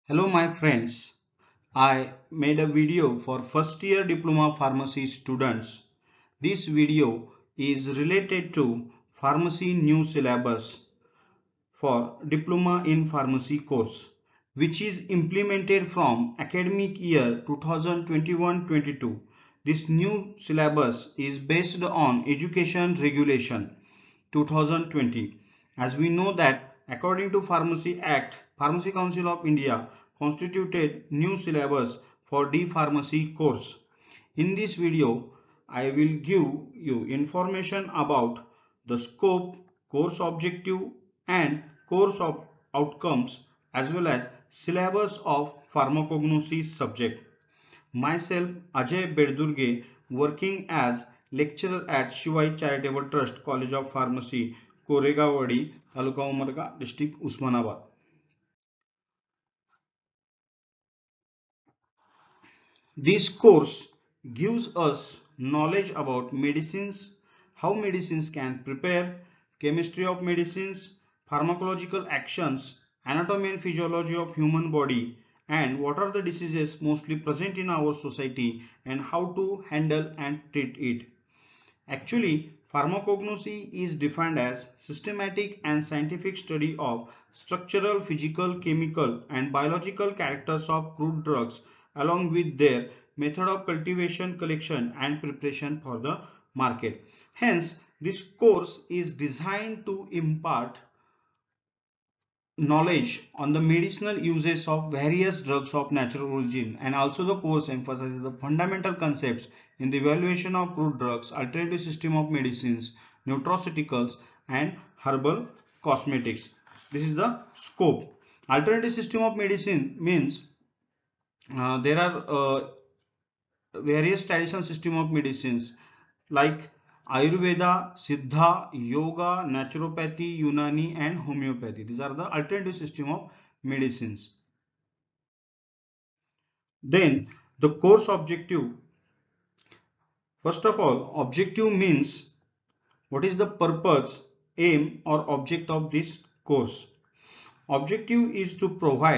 Hello my friends, I made a video for first year diploma pharmacy students. This video is related to pharmacy new syllabus for diploma in pharmacy course which is implemented from academic year 2021-22. This new syllabus is based on education regulation 2020. As we know that according to Pharmacy Act, Pharmacy Council of India constituted new syllabus for D pharmacy course. In this video, I will give you information about the scope, course objective and course of outcomes as well as syllabus of pharmacognosy subject. Myself, Ajay Berdurge, working as lecturer at Shivai Charitable Trust, College of Pharmacy, Koregawadi, Taluka Umarga, District Usmanabad. This course gives us knowledge about medicines, how medicines can prepare, chemistry of medicines, pharmacological actions, anatomy and physiology of human body, and what are the diseases mostly present in our society and how to handle and treat it. Actually, pharmacognosy is defined as systematic and scientific study of structural, physical, chemical and biological characters of crude drugs along with their method of cultivation, collection and preparation for the market. Hence, this course is designed to impart knowledge on the medicinal uses of various drugs of natural origin, and also the course emphasizes the fundamental concepts in the evaluation of crude drugs, alternative system of medicines, nutraceuticals and herbal cosmetics. This is the scope. Alternative system of medicine means there are various traditional system of medicines like Ayurveda, Siddha, Yoga, Naturopathy, Unani and Homeopathy. These are the alternative system of medicines. Then the course objective. First of all, objective means what is the purpose, aim or object of this course. Objective is to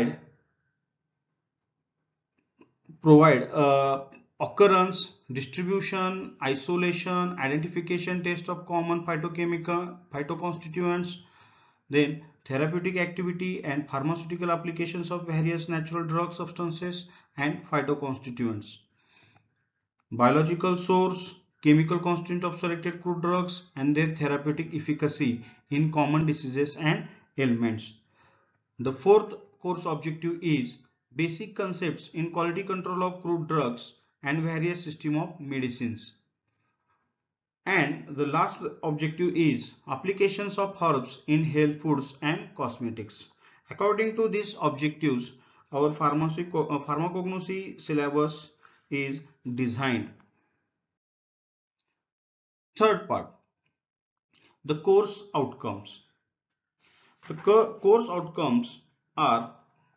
provide occurrence, distribution, isolation, identification test of common phytochemical phytoconstituents, then therapeutic activity and pharmaceutical applications of various natural drug substances and phytoconstituents, biological source, chemical constituent of selected crude drugs and their therapeutic efficacy in common diseases and ailments. The fourth course objective is basic concepts in quality control of crude drugs and various system of medicines. And the last objective is applications of herbs in health foods and cosmetics. According to these objectives, our pharmacognosy syllabus is designed. Third part, the course outcomes. The course outcomes are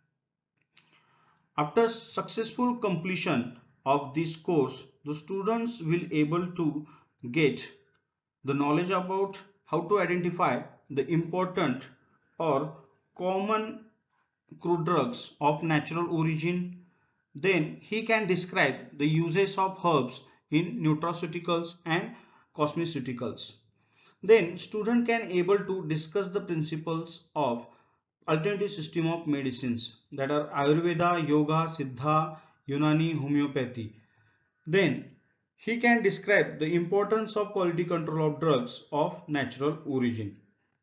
after successful completion of this course, the students will able to get the knowledge about how to identify the important or common crude drugs of natural origin. Then he can describe the uses of herbs in nutraceuticals and cosmeceuticals. Then student can able to discuss the principles of alternative system of medicines, that are Ayurveda, Yoga, Siddha, Unani, Homeopathy. Then he can describe the importance of quality control of drugs of natural origin.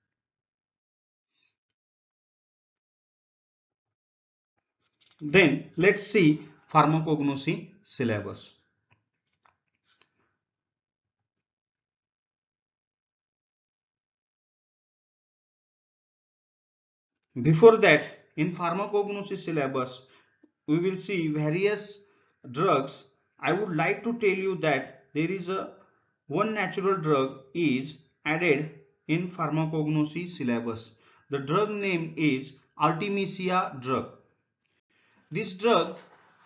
Then let's see pharmacognosy syllabus. Before that, in pharmacognosy syllabus, we will see various drugs. I would like to tell you that there is a one natural drug is added in pharmacognosy syllabus. The drug name is Artemisia drug. This drug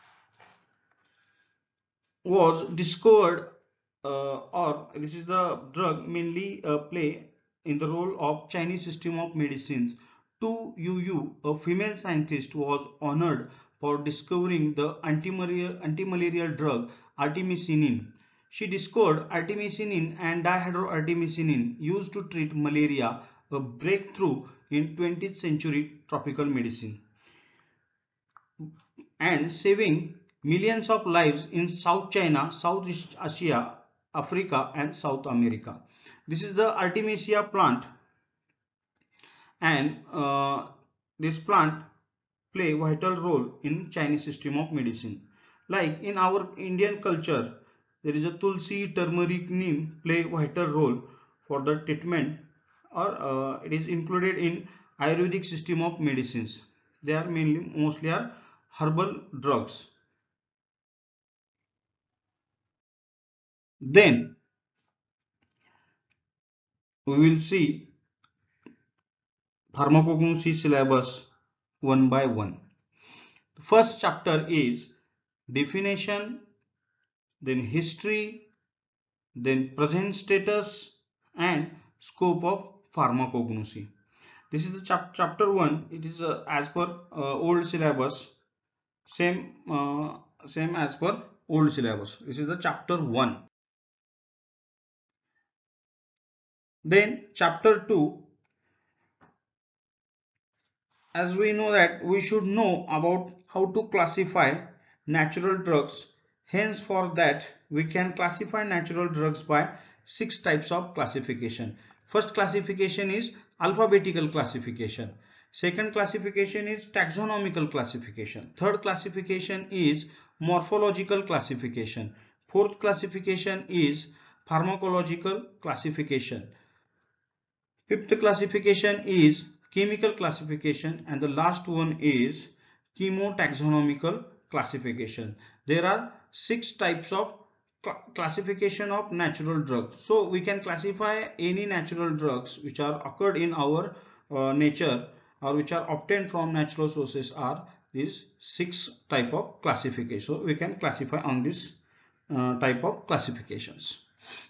was discovered or this is the drug mainly play in the role of Chinese system of medicines Tu Yu, a female scientist, was honored for discovering the antimalarial drug artemisinin. She discovered artemisinin and dihydroartemisinin used to treat malaria, a breakthrough in 20th century tropical medicine, and saving millions of lives in South China, Southeast Asia, Africa, and South America. This is the Artemisia plant, and this plant play vital role in Chinese system of medicine. Like in our Indian culture, there is a tulsi, turmeric, neem play vital role for the treatment, or it is included in Ayurvedic system of medicines. They are mostly are herbal drugs. Then we will see pharmacognosy syllabus one by one. The first chapter is definition, then history, then present status and scope of pharmacognosy. This is the chapter 1. It is as per old syllabus, same as per old syllabus. This is the chapter 1. Then chapter 2, as we know that we should know about how to classify natural drugs. Hence, for that we can classify natural drugs by 6 types of classification. First classification is alphabetical classification. Second classification is taxonomical classification. Third classification is morphological classification. Fourth classification is pharmacological classification. Fifth classification is chemical classification, and the last one is chemotaxonomical classification. There are 6 types of classification of natural drugs. So we can classify any natural drugs which are occurred in our nature, or which are obtained from natural sources, are these 6 type of classification. So we can classify on this type of classifications.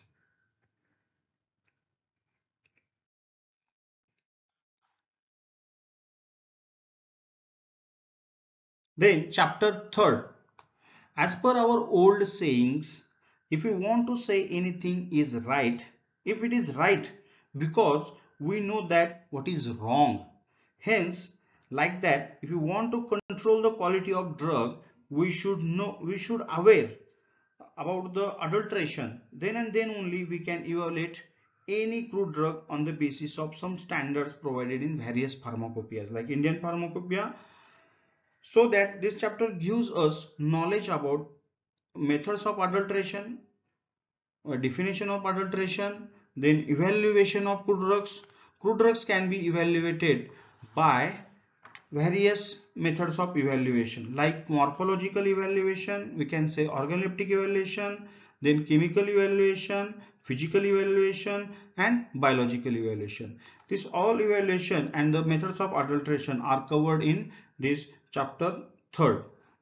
Then chapter 3. As per our old sayings, if we want to say anything is right, if it is right, because we know that what is wrong. Hence, like that, if you want to control the quality of drug, we should know, we should aware about the adulteration. Then and then only we can evaluate any crude drug on the basis of some standards provided in various pharmacopoeias like Indian Pharmacopoeia. So that this chapter gives us knowledge about methods of adulteration, definition of adulteration, then evaluation of crude drugs. Crude drugs can be evaluated by various methods of evaluation like morphological evaluation, we can say organoleptic evaluation, then chemical evaluation, physical evaluation and biological evaluation. This all evaluation and the methods of adulteration are covered in this chapter 3rd.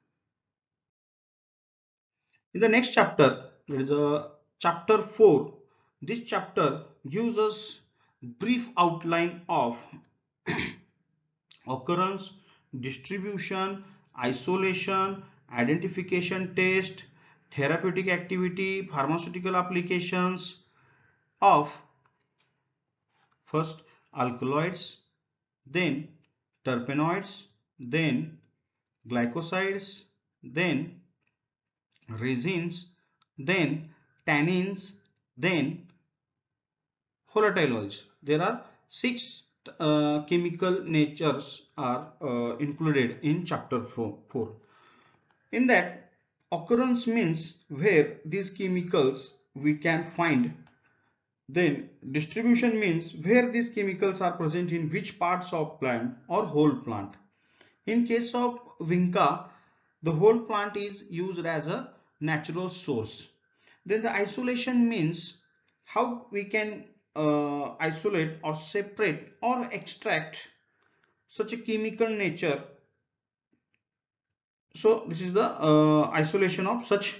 In the next chapter, there is a chapter 4. This chapter gives us brief outline of occurrence, distribution, isolation, identification test, therapeutic activity, pharmaceutical applications of first alkaloids, then terpenoids, then glycosides, then resins, then tannins, then volatile oils. There are 6 chemical natures are included in chapter 4. In that, occurrence means where these chemicals we can find. Then distribution means where these chemicals are present in which parts of plant or whole plant. In case of vinca, the whole plant is used as a natural source. Then the isolation means how we can isolate or separate or extract such a chemical nature. So this is the isolation of such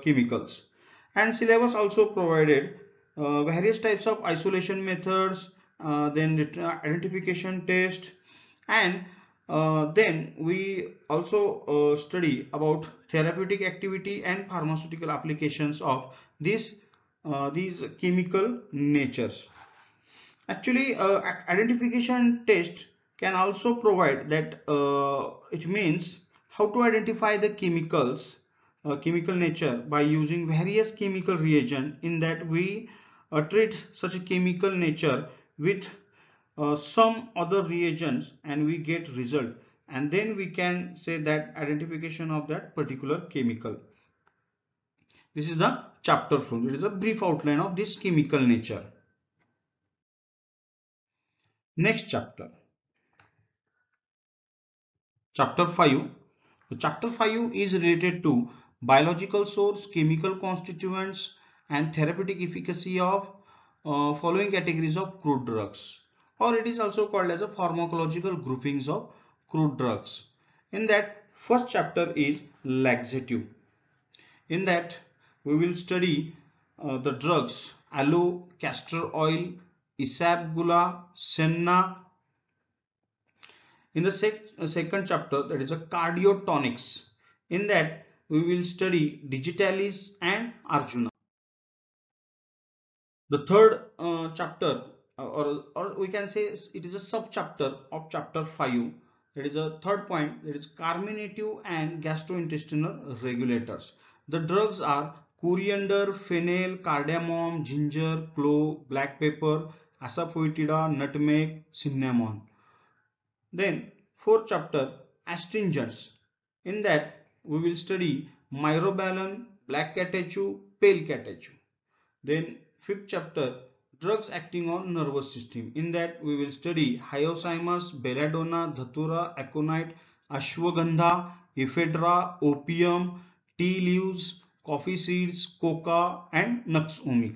chemicals. And syllabus also provided various types of isolation methods, then identification test, and then we also study about therapeutic activity and pharmaceutical applications of these chemical natures. Actually, identification test can also provide that it means how to identify the chemical nature by using various chemical reagent, in that we treat such a chemical nature with some other reagents and we get result, and then we can say that identification of that particular chemical. This is the chapter 4. It is a brief outline of this chemical nature. Next chapter, chapter 5. Chapter 5 is related to biological source, chemical constituents, and therapeutic efficacy of following categories of crude drugs, or it is also called as a pharmacological groupings of crude drugs. In that, first chapter is laxative. In that, we will study the drugs aloe, castor oil, isabgula, senna. In the second chapter, that is a cardiotonics. In that, we will study digitalis and arjuna. The third chapter, or we can say it is a sub chapter of chapter 5. That is a third point, that is carminative and gastrointestinal regulators. The drugs are coriander, fennel, cardamom, ginger, clove, black pepper, asafoetida, nutmeg, cinnamon. Then fourth chapter, astringents. In that we will study myrobalan, black catechu, pale catechu. Then fifth chapter, drugs acting on nervous system. In that we will study hyoscyamus, belladonna, dhatura, aconite, ashwagandha, ephedra, opium, tea leaves, coffee seeds, coca, and nux vomica.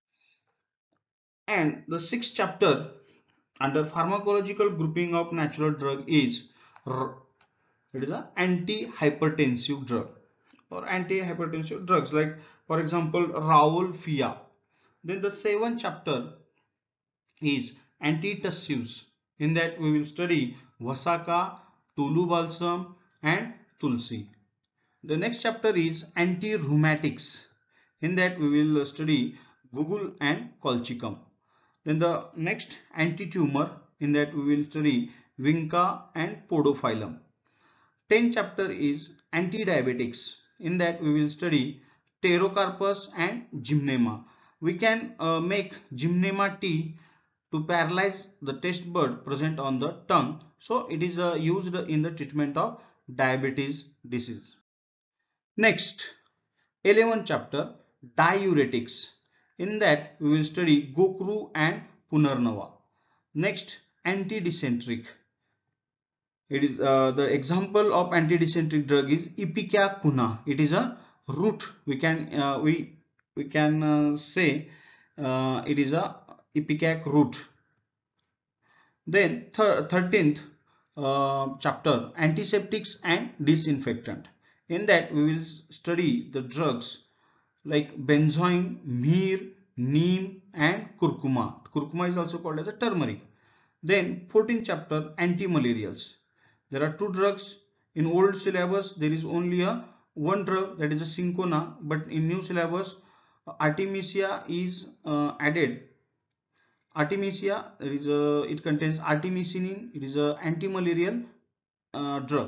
And the sixth chapter under pharmacological grouping of natural drug is it is an antihypertensive drug or antihypertensive drugs, like for example Rauwolfia. Then the seventh chapter is antitussives. In that we will study Vasaka, Tulu balsam, and Tulsi. The next chapter is anti-rheumatics. In that we will study Gugul and Colchicum. Then the next anti-tumor, in that we will study Vinca and Podophyllum. 10th chapter is anti-diabetics. In that we will study Pterocarpus and Gymnema. We can make Gymnema tea to paralyze the taste bud present on the tongue. So it is used in the treatment of diabetes disease. Next, 11th chapter, diuretics. In that we will study Gokru and Punarnava. Next, antidysenteric. It is the example of antidysenteric drug is Ipecacuanha. It is a root. We can say it is a ipecac root. Then 13th chapter, antiseptics and disinfectant. In that we will study the drugs like benzoin, myrrh, neem, and curcuma. Curcuma is also called as a turmeric. Then 14th chapter, anti-malarials. There are two drugs. In old syllabus there is only one drug, that is a Cinchona, but in new syllabus Artemisia is added. Artemisia, it contains artemisinin. It is a anti-malarial drug.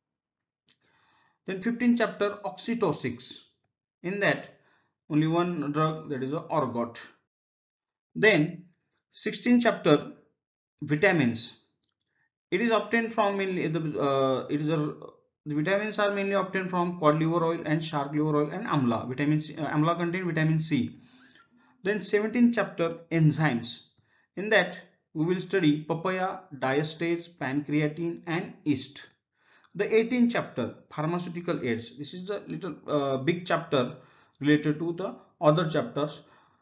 Then 15th chapter, oxytocics. In that only one drug, that is a Orgot. Then 16th chapter, vitamins. It is obtained from mainly the vitamins are mainly obtained from cod liver oil and shark liver oil and amla. Vitamin C, amla contain vitamin C. Then 17th chapter, enzymes. In that we will study papaya, diastase, pancreatine, and yeast. The 18th chapter, pharmaceutical aids. This is the little big chapter related to the other chapters.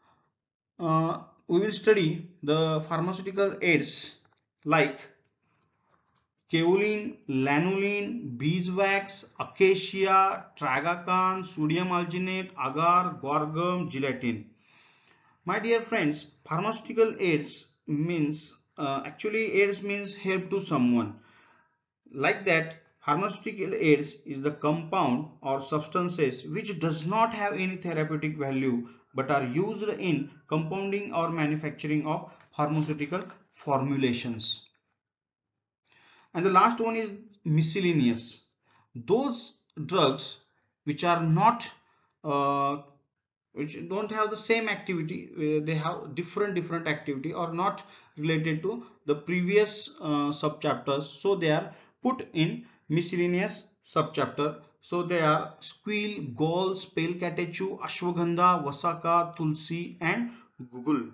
We will study the pharmaceutical aids like kaolin, lanolin, beeswax, acacia, tragacan, sodium alginate, agar, gorgum, gelatin. My dear friends, pharmaceutical aids means actually aids means help to someone. Like that, pharmaceutical aids is the compound or substances which does not have any therapeutic value but are used in compounding or manufacturing of pharmaceutical formulations. And the last one is miscellaneous. Those drugs which are not which don't have the same activity, they have different activity or not related to the previous subchapters, so they are put in miscellaneous subchapter. So they are squeal, gall, pale catechu, ashwagandha, vasaka, tulsi and gugul.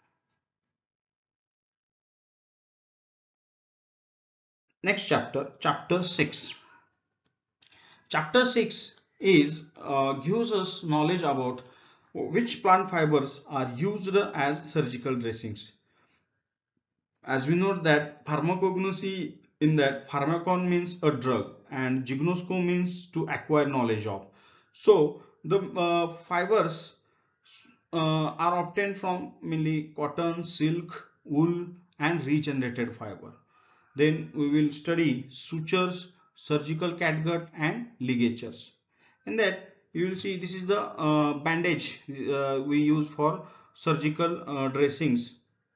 Next chapter, chapter 6. Chapter 6 is gives us knowledge about which plant fibers are used as surgical dressings. As we know that pharmacognosy, in that pharmacon means a drug and gignosco means to acquire knowledge of. So the fibers are obtained from mainly cotton, silk, wool and regenerated fiber. Then we will study sutures, surgical catgut and ligatures. In that you will see this is the bandage we use for surgical dressings.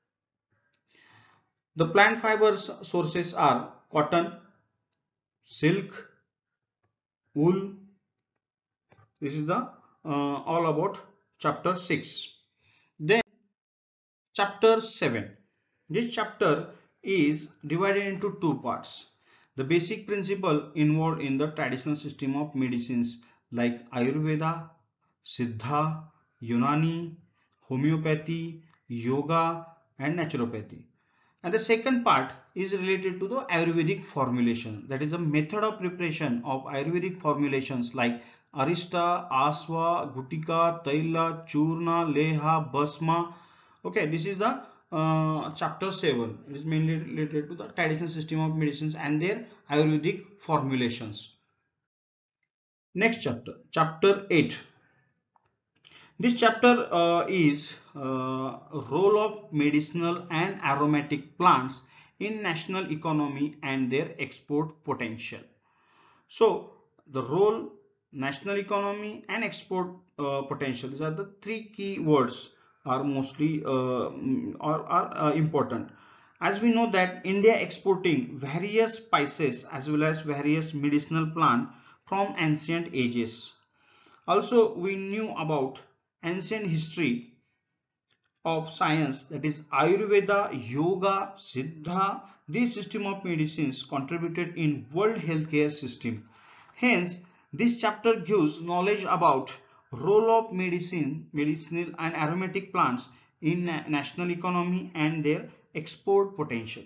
The plant fibers sources are cotton, silk, wool. This is the all about chapter 6. Then chapter 7. This chapter is divided into two parts. The basic principle involved in the traditional system of medicines like Ayurveda, Siddha, Unani, homeopathy, yoga and naturopathy. And the second part is related to the Ayurvedic formulation. That is the method of preparation of Ayurvedic formulations like Arista, Aswa, Gutika, Taila, Churna, Leha, Basma. Okay, this is the chapter 7. It is mainly related to the traditional system of medicines and their Ayurvedic formulations. Next chapter, chapter 8. This chapter is role of medicinal and aromatic plants in national economy and their export potential. So the role, national economy and export potential, these are the three key words are mostly are important. As we know that India exporting various spices as well as various medicinal plant from ancient ages. Also we knew about ancient history of science, that is Ayurveda, Yoga, Siddha. This system of medicines contributed in world healthcare system. Hence, this chapter gives knowledge about role of medicinal and aromatic plants in national economy and their export potential.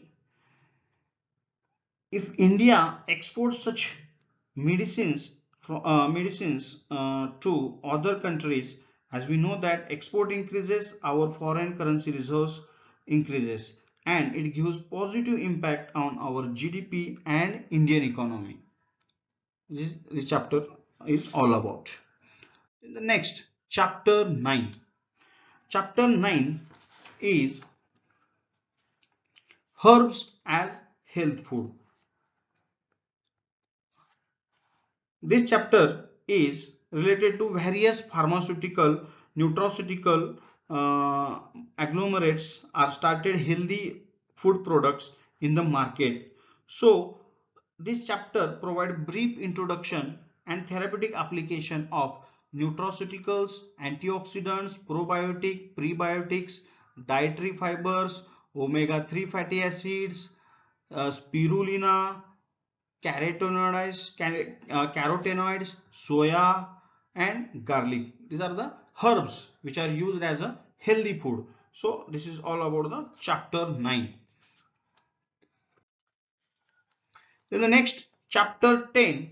If India exports such medicines to other countries, as we know that export increases, our foreign currency reserves increases and it gives positive impact on our GDP and Indian economy. This chapter is all about. The next, chapter 9. Chapter 9 is herbs as health food. This chapter is related to various pharmaceutical, nutraceutical agglomerates are started healthy food products in the market. So this chapter provides brief introduction and therapeutic application of nutraceuticals, antioxidants, probiotic, prebiotics, dietary fibers, omega-3 fatty acids, spirulina, carotenoids, soya and garlic. These are the herbs which are used as a healthy food. So this is all about the chapter 9. Then the next, chapter 10.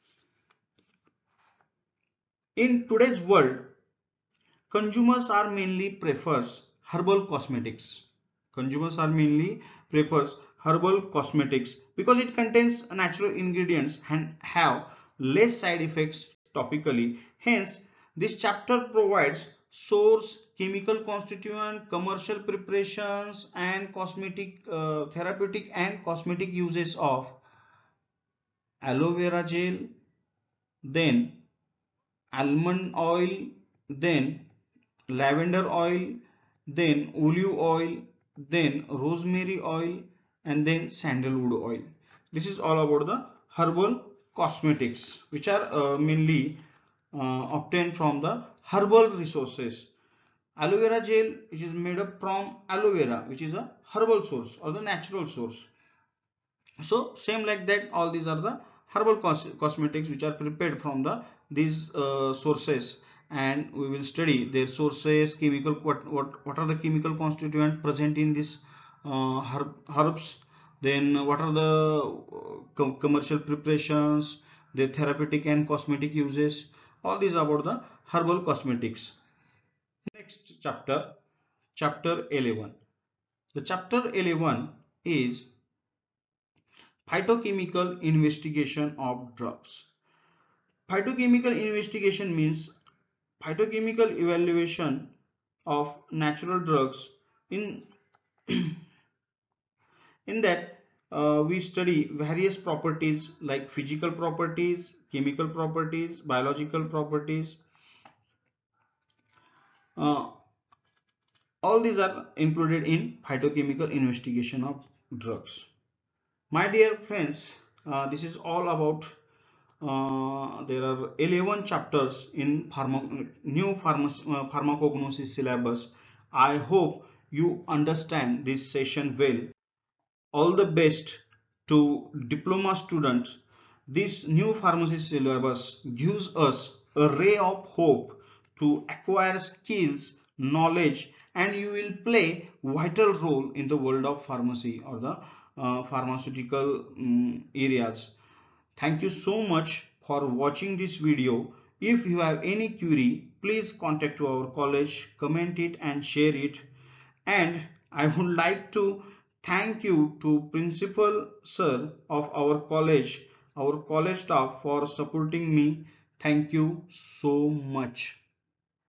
In today's world, consumers are mainly prefers herbal cosmetics. Consumers are mainly prefers herbal cosmetics because it contains natural ingredients and have less side effects topically. Hence, this chapter provides source, chemical constituent, commercial preparations, and cosmetic, therapeutic and cosmetic uses of aloe vera gel, then almond oil, then lavender oil, then olive oil, then rosemary oil, and then sandalwood oil. This is all about the herbal cosmetics, which are mainly obtained from the herbal resources. Aloe vera gel, which is made up from aloe vera, which is a herbal source or the natural source. So same like that, all these are the herbal cosmetics which are prepared from these sources, and we will study their sources, chemical, what are the chemical constituents present in these herbs, then what are the commercial preparations, their therapeutic and cosmetic uses. All these about the herbal cosmetics. Next chapter, chapter 11. The chapter 11 is phytochemical investigation of drugs. Phytochemical investigation means phytochemical evaluation of natural drugs. In that we study various properties like physical properties, chemical properties, biological properties. Uh, all these are included in phytochemical investigation of drugs. My dear friends, this is all about there are 11 chapters in pharmacognosis syllabus. I hope you understand this session well. All the best to diploma students. This new pharmacy syllabus gives us a ray of hope to acquire skills, knowledge, and you will play vital role in the world of pharmacy or the pharmaceutical areas. Thank you so much for watching this video. If you have any query, please contact to our college, comment it and share it. And I would like to thank you to Principal Sir of our college staff for supporting me. Thank you so much.